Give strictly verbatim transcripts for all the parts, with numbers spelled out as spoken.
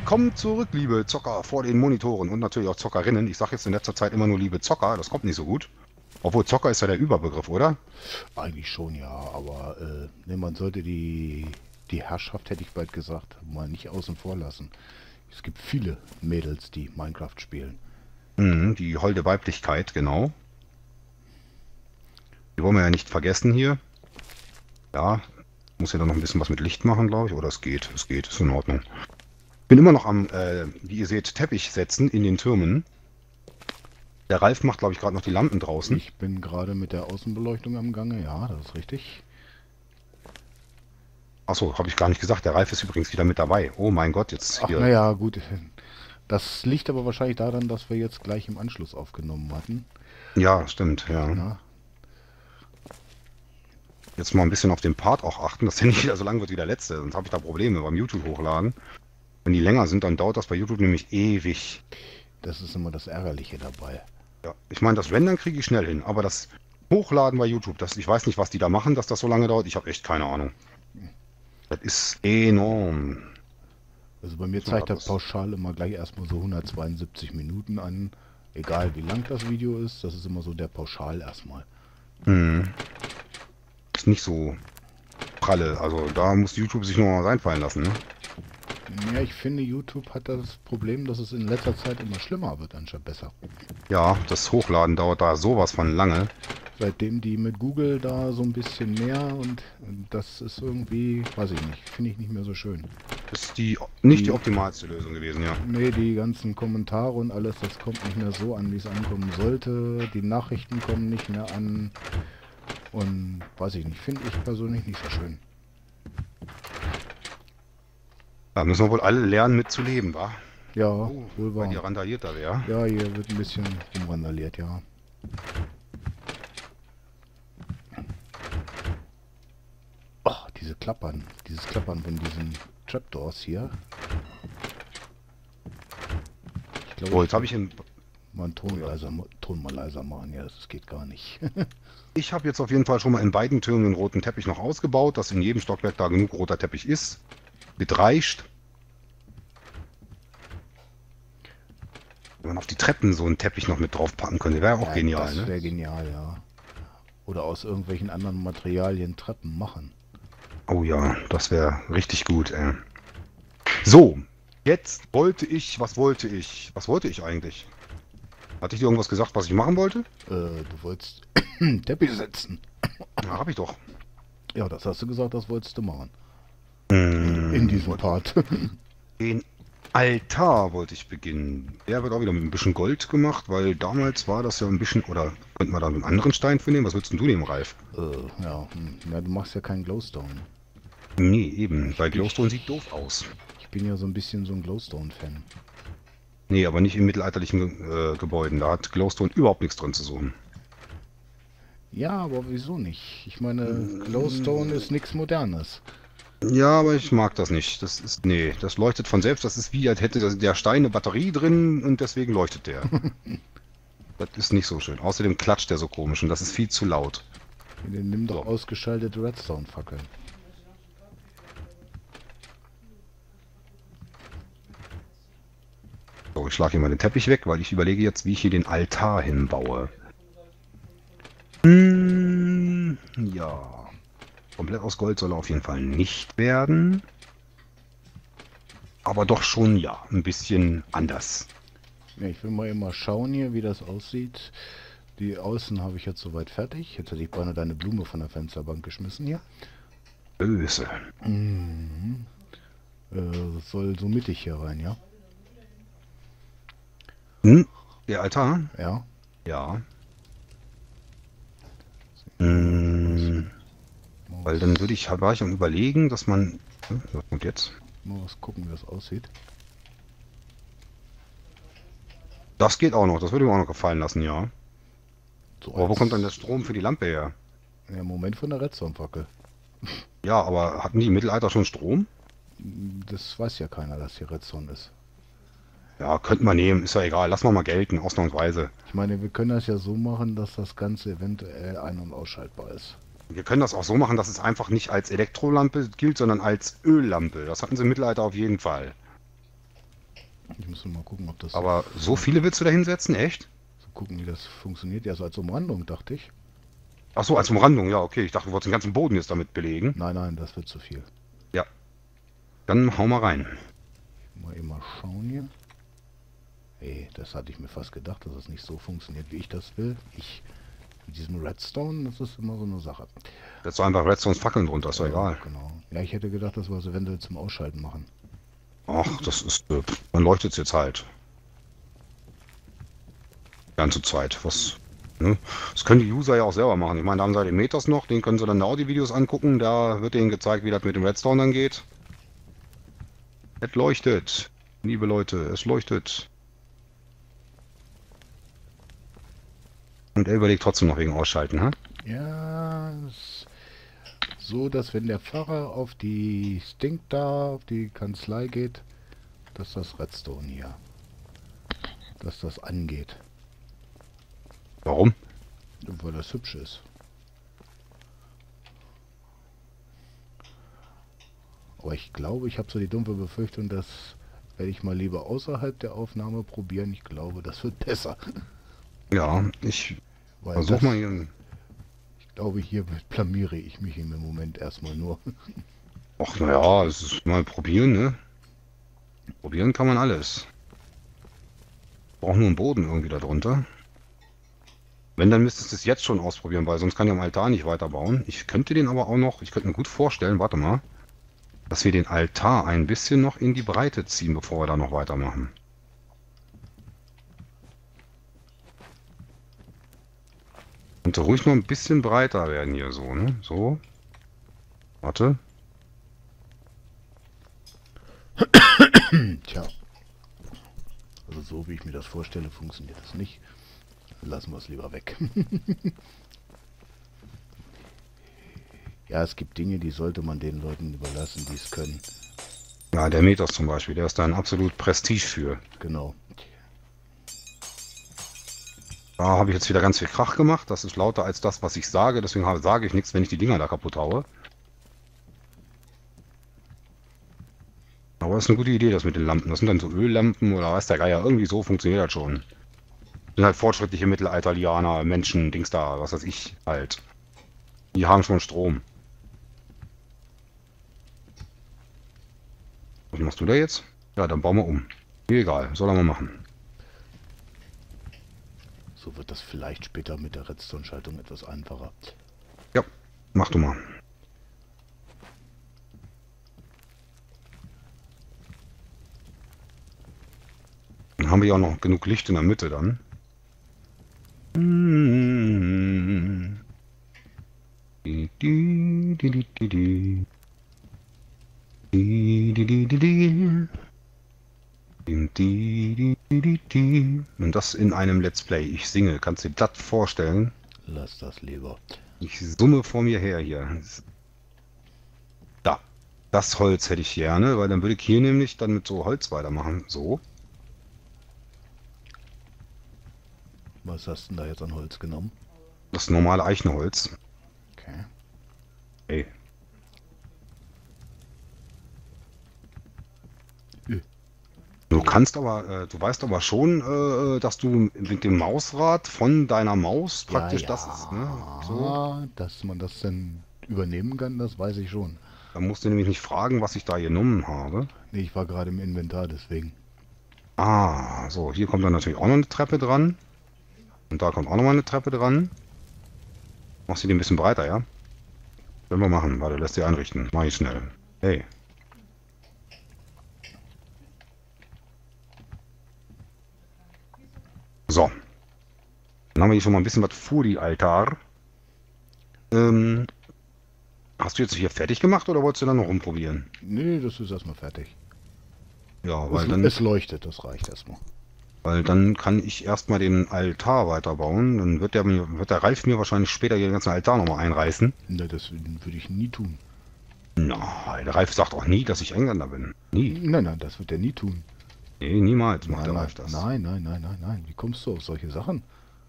Willkommen zurück, liebe Zocker vor den Monitoren und natürlich auch Zockerinnen. Ich sage jetzt in letzter Zeit immer nur liebe Zocker, das kommt nicht so gut. Obwohl Zocker ist ja der Überbegriff, oder? Eigentlich schon, ja, aber äh, ne, man sollte die, die Herrschaft, hätte ich bald gesagt, mal nicht außen vor lassen. Es gibt viele Mädels, die Minecraft spielen. Mhm, die holde Weiblichkeit, genau. Die wollen wir ja nicht vergessen hier. Ja, muss ja dann noch ein bisschen was mit Licht machen, glaube ich. Oder es geht, es geht, ist in Ordnung. Bin immer noch am, äh, wie ihr seht, Teppich setzen in den Türmen. Der Ralf macht, glaube ich, gerade noch die Lampen draußen. Ich bin gerade mit der Außenbeleuchtung am Gange, ja, das ist richtig. Achso, habe ich gar nicht gesagt. Der Ralf ist übrigens wieder mit dabei. Oh mein Gott, jetzt Ach, hier. naja, gut. Das liegt aber wahrscheinlich daran, dass wir jetzt gleich im Anschluss aufgenommen hatten. Ja, stimmt, ja. Na? Jetzt mal ein bisschen auf den Part auch achten, dass der nicht wieder so lang wird wie der letzte. Sonst habe ich da Probleme beim YouTube hochladen. Wenn die länger sind, dann dauert das bei YouTube nämlich ewig. Das ist immer das Ärgerliche dabei. Ja, ich meine, das Rendern kriege ich schnell hin, aber das Hochladen bei YouTube, das, ich weiß nicht, was die da machen, dass das so lange dauert. Ich habe echt keine Ahnung. Das ist enorm. Also bei mir zeigt das pauschal immer gleich erstmal so hundertzweiundsiebzig Minuten an. Egal wie lang das Video ist, das ist immer so der Pauschal erstmal. Hm. Ist nicht so pralle, also da muss YouTube sich noch mal reinfallen lassen, ne? Ja, ich finde, YouTube hat das Problem, dass es in letzter Zeit immer schlimmer wird, anstatt besser. Ja, das Hochladen dauert da sowas von lange. Seitdem die mit Google da so ein bisschen mehr und das ist irgendwie, weiß ich nicht, finde ich nicht mehr so schön. Ist die nicht die, die optimalste Lösung gewesen, ja. Nee, die ganzen Kommentare und alles, das kommt nicht mehr so an, wie es ankommen sollte. Die Nachrichten kommen nicht mehr an und weiß ich nicht, finde ich persönlich nicht so schön. Da müssen wir wohl alle lernen, mitzuleben, wa? Ja, Oh, wohl weil wahr. die randalierter wäre. Ja, hier wird ein bisschen rumrandaliert, ja. Ach, diese Klappern. Dieses Klappern von diesen Trapdoors hier. Ich glaube, Oh, jetzt habe ich in, mal einen Ton, leiser, Ton mal leiser machen. Ja, das geht gar nicht. ich habe jetzt auf jeden Fall schon mal in beiden Türmen den roten Teppich noch ausgebaut, dass in jedem Stockwerk da genug roter Teppich ist. Mit reicht. Wenn man auf die Treppen so einen Teppich noch mit drauf packen könnte, wäre auch Ja, genial, das ne? wäre genial, ja. Oder aus irgendwelchen anderen Materialien Treppen machen. Oh ja, das wäre richtig gut, ey. So, jetzt wollte ich, was wollte ich? Was wollte ich eigentlich? Hatte ich dir irgendwas gesagt, was ich machen wollte? Äh, du wolltest Teppich setzen. Ja, hab ich doch. Ja, das hast du gesagt, das wolltest du machen. Hm, In diesem Part. Den Altar wollte ich beginnen. Der wird auch wieder mit ein bisschen Gold gemacht, weil damals war das ja ein bisschen, oder könnten wir da einen anderen Stein für nehmen? Was würdest denn du nehmen, Ralf? äh, ja, hm, ja, du machst ja keinen Glowstone. Nee, eben, weil Glowstone sieht doof aus. Ich bin ja so ein bisschen so ein Glowstone-Fan. Nee, aber nicht in mittelalterlichen äh, Gebäuden. Da hat Glowstone überhaupt nichts drin zu suchen. Ja, aber wieso nicht? Ich meine, Glowstone ist nichts Modernes. Ja, aber ich mag das nicht. Das ist, nee, das leuchtet von selbst. Das ist wie, als hätte der Stein eine Batterie drin und deswegen leuchtet der. Das ist nicht so schön. Außerdem klatscht der so komisch und das ist viel zu laut. Nimm doch So. ausgeschaltete Redstone-Fackeln. So, ich schlage hier mal den Teppich weg, weil ich überlege jetzt, wie ich hier den Altar hinbaue. Hm, ja. Komplett aus Gold soll er auf jeden Fall nicht werden. Aber doch schon, ja, ein bisschen anders. Ja, ich will mal immer schauen hier, wie das aussieht. Die Außen habe ich jetzt soweit fertig. Jetzt hätte ich beinahe deine Blume von der Fensterbank geschmissen hier. Böse. Mhm. Äh, soll so mittig hier rein, ja? Hm, der Altar? Ja. Ja. Hm, weil dann würde ich, war ich am Überlegen, dass man... Hm, was kommt jetzt? Mal was gucken, wie das aussieht. Das geht auch noch, das würde mir auch noch gefallen lassen, ja. So Aber wo als- kommt dann der Strom für die Lampe her? Ja, Moment von der Redstone-Fackel. Ja, aber hatten die im Mittelalter schon Strom? Das weiß ja keiner, dass hier Redstone ist. Ja, könnten wir nehmen, ist ja egal, lassen wir mal gelten, ausnahmsweise. Ich meine, wir können das ja so machen, dass das Ganze eventuell ein- und ausschaltbar ist. Wir können das auch so machen, dass es einfach nicht als Elektrolampe gilt, sondern als Öllampe. Das hatten sie im Mittelalter auf jeden Fall. Ich muss nur mal gucken, ob das... Aber so viele willst du da hinsetzen? Echt? So gucken, wie das funktioniert. Ja, so als Umrandung, dachte ich. Ach so, als Umrandung, ja, okay. Ich dachte, du wolltest den ganzen Boden jetzt damit belegen. Nein, nein, das wird zu viel. Ja. Dann hau mal rein. Mal eben mal schauen hier. Ey, das hatte ich mir fast gedacht, dass es nicht so funktioniert, wie ich das will. Ich... Mit diesem Redstone, das ist immer so eine Sache. Setzt doch einfach Redstones Fackeln drunter, ist doch Ja, egal. genau. Ja, ich hätte gedacht, dass wir es eventuell zum Ausschalten machen. Ach, das ist... Äh, dann leuchtet es jetzt halt. Die ganze Zeit. Was... Ne? Das können die User ja auch selber machen. Ich meine, da haben sie den Meters noch, den können sie dann auch die Videos angucken. Da wird denen gezeigt, wie das mit dem Redstone dann geht. Es leuchtet. Liebe Leute, es leuchtet. Und er überlegt trotzdem noch wegen Ausschalten, ha? Ja, es- so, dass wenn der Pfarrer auf die Stink da, auf die Kanzlei geht, dass das Redstone hier, dass das angeht, Warum? weil das hübsch ist. Aber ich glaube, ich habe so die dumpfe Befürchtung, das werde ich mal lieber außerhalb der Aufnahme probieren. Ich glaube, das wird besser. Ja, ich Weil versuch das, mal hier... ich glaube, hier blamiere ich mich im Moment erstmal nur. Ach, naja, es ist mal probieren, ne? Probieren kann man alles. Braucht nur einen Boden irgendwie darunter. Wenn, dann müsstest du es jetzt schon ausprobieren, weil sonst kann ich am Altar nicht weiterbauen. Ich könnte den aber auch noch, ich könnte mir gut vorstellen, warte mal, dass wir den Altar ein bisschen noch in die Breite ziehen, bevor wir da noch weitermachen. Könnte ruhig noch ein bisschen breiter werden hier so, ne? So. Warte. Tja. Also so wie ich mir das vorstelle, funktioniert das nicht. Lassen wir es lieber weg. Ja, es gibt Dinge, die sollte man den Leuten überlassen, die es können. Ja, der Meters zum Beispiel, der ist da ein absolut Prestige für. Genau. Da habe ich jetzt wieder ganz viel Krach gemacht. Das ist lauter als das, was ich sage. Deswegen habe- sage ich nichts, wenn ich die Dinger da kaputt haue. Aber das ist eine gute Idee, das mit den Lampen. Das sind dann so Öllampen oder weiß der Geier. Irgendwie so funktioniert das schon. Sind halt fortschrittliche Mittelalterlianer, Menschen, Dings da, was weiß ich halt. Die haben schon Strom. Was machst du da jetzt? Ja, dann bauen wir um. Egal, soll er mal machen. So wird das vielleicht später mit der Redstone-Schaltung etwas einfacher. Ja, mach du mal. Dann haben wir ja auch noch genug Licht in der Mitte dann. Die, die, die, die, die, die. Die, die, die, die, die. Die, die, die, die, die. Und das in einem Let's Play. Ich singe. Kannst du dir das vorstellen? Lass das lieber. Ich summe vor mir her hier. Da. Das Holz hätte ich gerne, weil dann würde ich hier nämlich dann mit so Holz weitermachen. So. Was hast du denn da jetzt an Holz genommen? Das normale Eichenholz. Okay. Ey. Ü. Du kannst aber, äh, du weißt aber schon, äh, dass du mit dem Mausrad von deiner Maus praktisch ja, das ist, ne? So. So. Dass man das dann übernehmen kann, das weiß ich schon. Da musst du nämlich nicht fragen, was ich da genommen habe. Nee, ich war gerade im Inventar, deswegen. Ah, so, hier kommt dann natürlich auch noch eine Treppe dran. Und da kommt auch noch mal eine Treppe dran. Machst du die ein bisschen breiter, ja? Können wir machen. Warte, lässt sie einrichten. Mach ich schnell. Hey. So. Dann haben wir hier schon mal ein bisschen was vor die Altar. Ähm, hast du jetzt hier fertig gemacht oder wolltest du dann noch rumprobieren? Nee, das ist erstmal fertig. Ja, weil Es, dann, es leuchtet, das reicht erstmal. weil dann kann ich erstmal den Altar weiterbauen. Dann wird der, mir- wird der Ralf mir wahrscheinlich später hier den ganzen Altar nochmal einreißen. Ne, das würde ich nie tun. Na, der Ralf sagt auch nie, dass ich Engländer bin. Nie. Nein, nein, das wird er nie tun. Nee, niemals macht Nein, der nein, Ralf das. nein, nein, nein, nein, nein. Wie kommst du auf solche Sachen?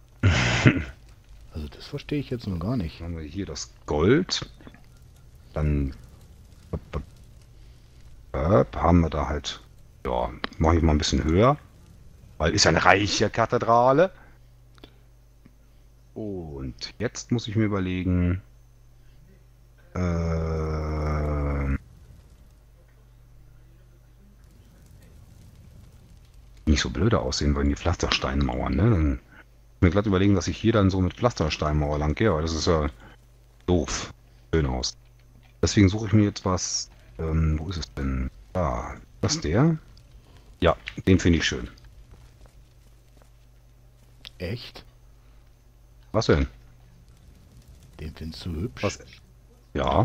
Also das verstehe ich jetzt noch gar nicht. Dann haben wir hier das Gold. Dann haben wir da halt Ja, mache ich mal ein bisschen höher. Weil ist ja eine reiche Kathedrale. Und jetzt muss ich mir überlegen. Äh, nicht so blöde aussehen, weil die Pflastersteinmauern, ne? Dann mir glatt überlegen, dass ich hier dann so mit Pflastersteinmauer lang gehe, aber das ist ja doof. Schön aus. Deswegen suche ich mir jetzt was. Ähm, wo ist es denn? Ah, das der? Ja, den finde ich schön. Echt? Was denn? Den findest du hübsch? Was? Ja.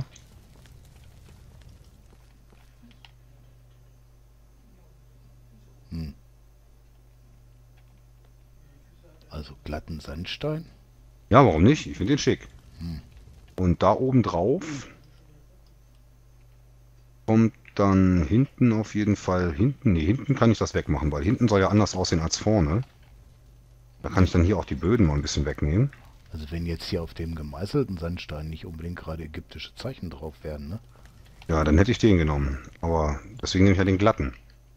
Hm. Also glatten Sandstein? Ja, warum nicht? Ich finde den schick. Hm. Und da oben drauf kommt dann hinten auf jeden Fall, hinten, nee, hinten kann ich das wegmachen, weil hinten soll ja anders aussehen als vorne. Da kann ich dann hier auch die Böden mal ein bisschen wegnehmen. Also wenn jetzt hier auf dem gemeißelten Sandstein nicht unbedingt gerade ägyptische Zeichen drauf wären, ne? Ja, dann hätte ich den genommen. Aber deswegen nehme ich ja den glatten.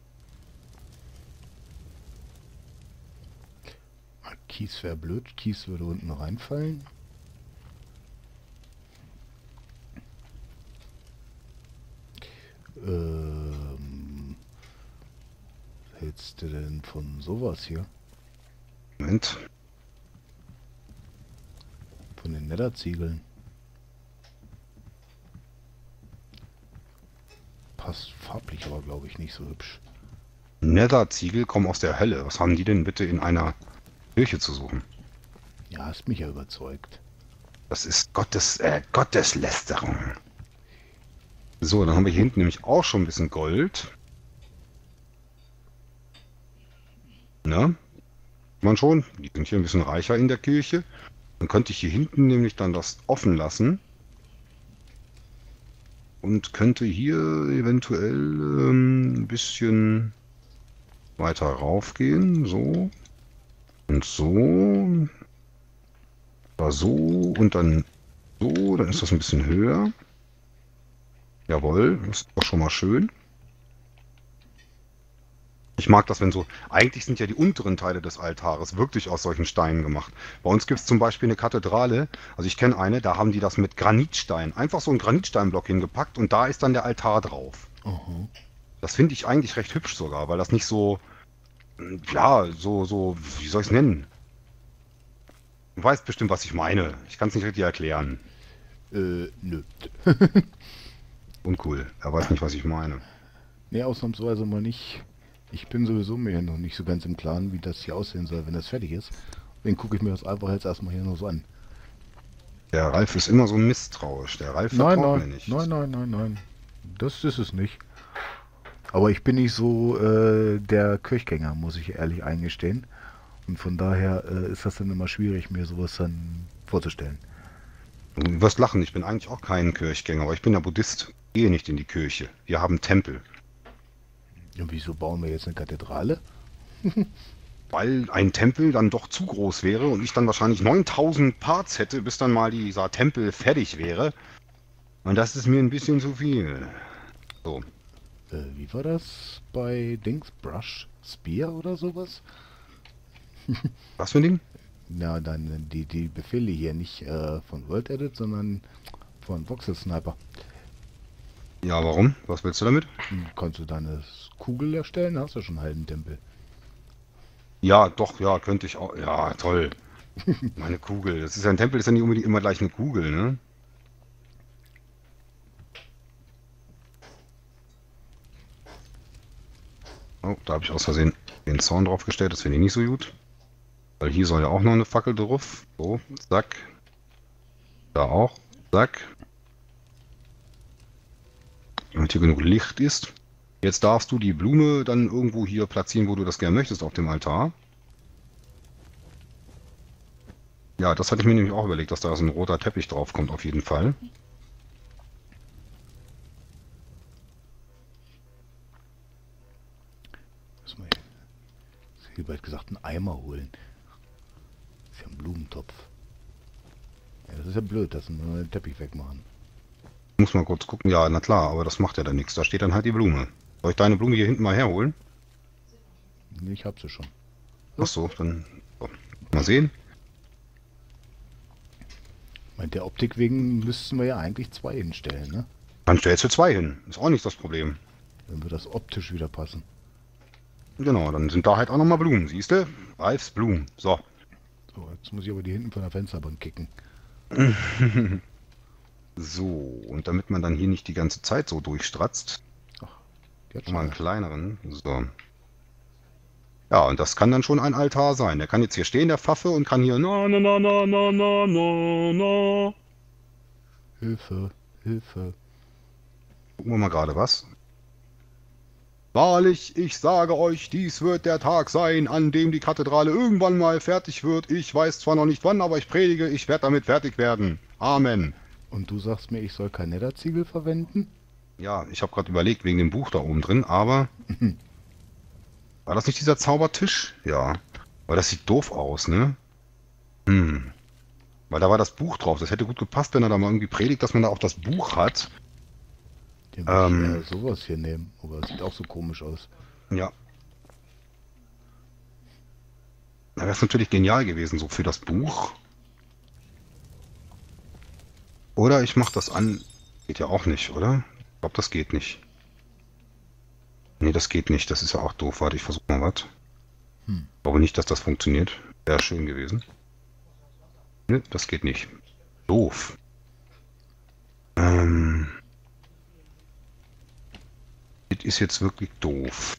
Kies wäre blöd, Kies würde unten reinfallen. Ähm, was hältst du denn von sowas hier? Moment. Von den Netterziegeln. Passt farblich aber, glaube ich, nicht so hübsch. Netherziegel kommen aus der Hölle. Was haben die denn bitte in einer Kirche zu suchen? Ja, hast mich ja überzeugt. Das ist Gottes, äh, Gotteslästerung. So, dann haben wir hier hinten nämlich auch schon ein bisschen Gold. Ne? Man schon. Die sind hier ein bisschen reicher in der Kirche. Dann könnte ich hier hinten nämlich dann das offen lassen. Und könnte hier eventuell ähm, ein bisschen weiter raufgehen. So. Und so. Da so. Und dann so. Dann ist das ein bisschen höher. Jawohl. Das ist doch schon mal schön. Ich mag das, wenn so... Eigentlich sind ja die unteren Teile des Altares wirklich aus solchen Steinen gemacht. Bei uns gibt es zum Beispiel eine Kathedrale. Also ich kenne eine, da haben die das mit Granitstein. Einfach so einen Granitsteinblock hingepackt und da ist dann der Altar drauf. Aha. Das finde ich eigentlich recht hübsch sogar, weil das nicht so... Ja, so, so... Wie soll ich es nennen? Du weißt bestimmt, was ich meine. Ich kann es nicht richtig erklären. Äh, nö. Uncool. Er weiß nicht, was ich meine. Nee, ausnahmsweise mal nicht. Ich bin sowieso mir noch nicht so ganz im Klaren, wie das hier aussehen soll, wenn das fertig ist. Deswegen gucke ich mir das einfach jetzt erstmal hier nur so an. Der Ralf ist immer so misstrauisch. Der Ralf Nein, vertraut nein, mir nicht. nein, nein, nein, nein. Das ist es nicht. Aber ich bin nicht so äh, der Kirchgänger, muss ich ehrlich eingestehen. Und von daher äh, ist das dann immer schwierig, mir sowas dann vorzustellen. Du wirst lachen, ich bin eigentlich auch kein Kirchgänger, aber ich bin ja Buddhist. Ich gehe nicht in die Kirche. Wir haben Tempel. Und wieso bauen wir jetzt eine Kathedrale? Weil ein Tempel dann doch zu groß wäre und ich dann wahrscheinlich neuntausend Parts hätte, bis dann mal dieser Tempel fertig wäre. Und das ist mir ein bisschen zu viel. So. Äh, wie war das bei Dings? Brush Spear oder sowas? Was für ein Ding? Ja, dann die, die Befehle hier nicht äh, von World Edit, sondern von Voxel Sniper. Ja, warum? Was willst du damit? Hm, kannst du deine Kugel erstellen? Hast du schon einen halben Tempel. Ja, doch, ja, könnte ich auch. Ja, toll. Meine Kugel. Das ist ja ein Tempel, ist ja nicht unbedingt immer gleich eine Kugel, ne? Oh, da habe ich aus Versehen den Zaun draufgestellt. Das finde ich nicht so gut. Weil hier soll ja auch noch eine Fackel drauf. So, zack. Da auch. Zack. Damit hier genug Licht ist. Jetzt darfst du die Blume dann irgendwo hier platzieren, wo du das gerne möchtest auf dem Altar. Ja, das hatte ich mir nämlich auch überlegt, dass da so ein roter Teppich drauf kommt, auf jeden Fall. Muss man hier bald gesagt einen Eimer holen. Das ist ja ein Blumentopf. Ja, das ist ja blöd, dass wir den Teppich wegmachen. Muss mal kurz gucken. Ja, na klar, aber das macht ja dann nichts. Da steht dann halt die Blume. Soll ich deine Blume hier hinten mal herholen? Nee, ich hab sie schon. Ach so, dann so. Mal sehen. Meint der Optik wegen müssten wir ja eigentlich zwei hinstellen, ne? Dann stellst du zwei hin. Ist auch nicht das Problem. Wenn wir das optisch wieder passen. Genau, dann sind da halt auch nochmal Blumen, siehst du? Ralfs Blumen. So. So, jetzt muss ich aber die hinten von der Fensterbank kicken. So, und damit man dann hier nicht die ganze Zeit so durchstratzt, Jetzt mal einen schon. kleineren. So. Ja, und das kann dann schon ein Altar sein. Der kann jetzt hier stehen, der Pfaffe, und kann hier na na na na na na na na. Hilfe, Hilfe. Gucken wir mal gerade was. Wahrlich, ich sage euch, dies wird der Tag sein, an dem die Kathedrale irgendwann mal fertig wird. Ich weiß zwar noch nicht wann, aber ich predige, ich werde damit fertig werden. Amen. Und du sagst mir, ich soll kein Netherziegel verwenden? Ja, ich habe gerade überlegt, wegen dem Buch da oben drin, aber... War das nicht dieser Zaubertisch? Ja. Aber das sieht doof aus, ne? Hm. Weil da war das Buch drauf. Das hätte gut gepasst, wenn er da mal irgendwie predigt, dass man da auch das Buch hat. Den würde Ähm. ich eher sowas hier nehmen. Aber das sieht auch so komisch aus. Ja. Da wäre es natürlich genial gewesen, so für das Buch. Oder ich mache das an. Geht ja auch nicht, oder? Ich glaube, das geht nicht. Nee, das geht nicht. Das ist ja auch doof. Warte, ich versuche mal was. Hm. Ich glaube nicht, dass das funktioniert. Wäre schön gewesen. Nee, das geht nicht. Doof. Ähm. Das ist jetzt wirklich doof.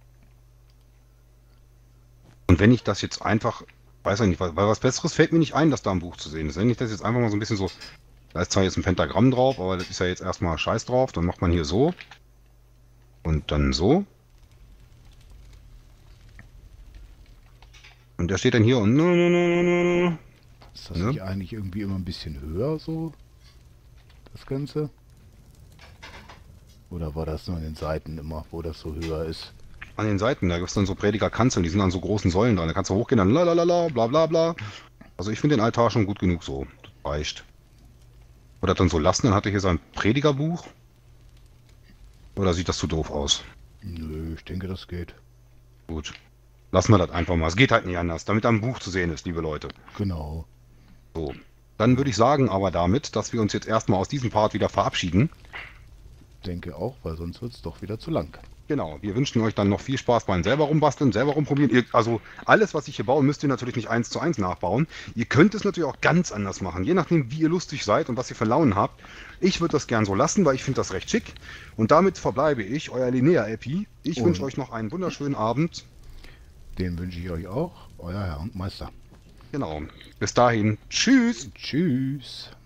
Und wenn ich das jetzt einfach, weiß ich nicht, weil was Besseres fällt mir nicht ein, dass da ein Buch zu sehen ist. Wenn ich das jetzt einfach mal so ein bisschen so, da ist zwar jetzt ein Pentagramm drauf, aber das ist ja jetzt erstmal Scheiß drauf, dann macht man hier so und dann so. Und der steht dann hier und Ist das ne? nicht eigentlich irgendwie immer ein bisschen höher so? Das Ganze? Oder war das nur an den Seiten immer, wo das so höher ist? An den Seiten, da gibt es dann so Predigerkanzeln, die sind an so großen Säulen dran. Da kannst du hochgehen, dann lalalala, bla bla bla. Also ich finde den Altar schon gut genug so. Das reicht. Oder dann so lassen, dann hat er hier sein Predigerbuch. Oder sieht das zu doof aus? Nö, ich denke, das geht. Gut. Lassen wir das einfach mal. Es geht halt nicht anders, damit da ein Buch zu sehen ist, liebe Leute. Genau. So. Dann würde ich sagen aber damit, dass wir uns jetzt erstmal aus diesem Part wieder verabschieden. Denke auch, weil sonst wird es doch wieder zu lang. Genau, wir wünschen euch dann noch viel Spaß beim selber rumbasteln, selber rumprobieren. Ihr, also alles, was ich hier baue, müsst ihr natürlich nicht eins zu eins nachbauen. Ihr könnt es natürlich auch ganz anders machen, je nachdem, wie ihr lustig seid und was ihr für Launen habt. Ich würde das gern so lassen, weil ich finde das recht schick. Und damit verbleibe ich, euer Linnea-Epi. Ich Und- wünsche euch noch einen wunderschönen Abend. Den wünsche ich euch auch. Euer Herr und Meister. Genau. Bis dahin. Tschüss. Tschüss.